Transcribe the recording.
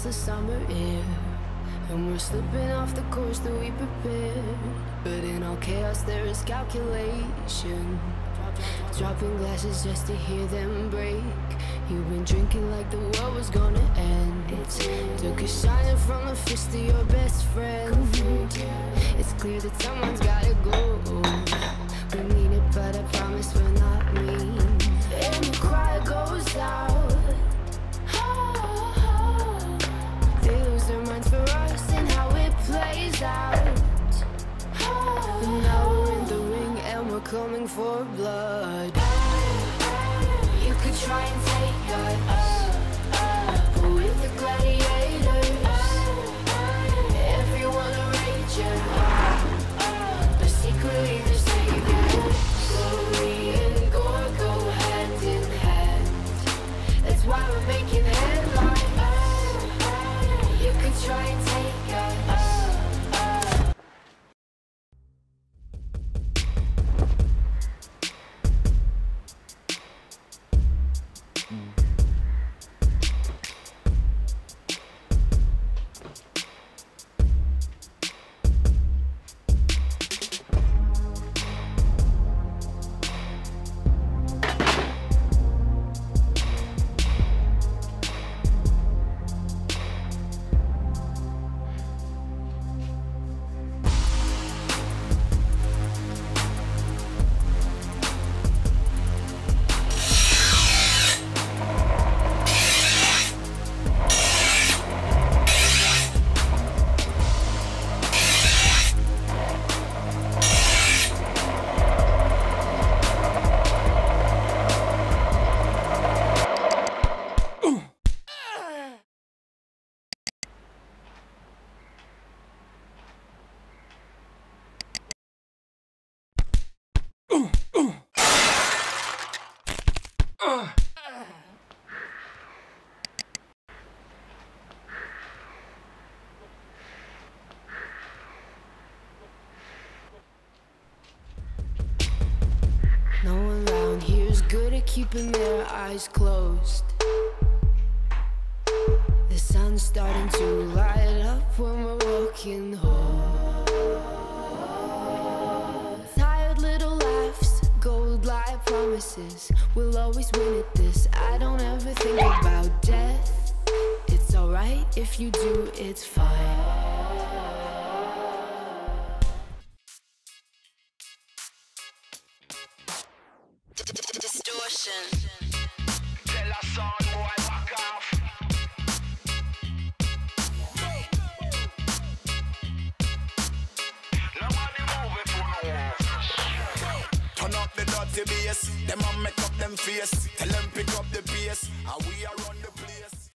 the summer air, and we're slipping off the course that we prepared. But in all chaos there is calculation, dropping glasses just to hear them break. You've been drinking like the world was gonna end. Took a shine from the fist of your best friend. It's clear that someone's gotta go. We mean it, but I promise we're not mean. And the cry goes out. They lose their minds for us and how it plays out. And now we're in the ring and we're coming for blood. You could try and take us, but with the gladiators, everyone a rager, but secretly the savior. Glory and gore go hand in hand. That's why we're making headlines. You could try and take us. No one around here's good at keeping their eyes closed. The sun's starting to light up when we're walking home. Tired little laughs, gold-like promises. We'll always win at this. I don't ever think about death. It's alright if you do, it's fine. Distortion. Tell us sound boy back off. Nobody move it for no one. Turn up the dirty bass. Them a make up them face. Tell them pick up the pace. And we are on the place.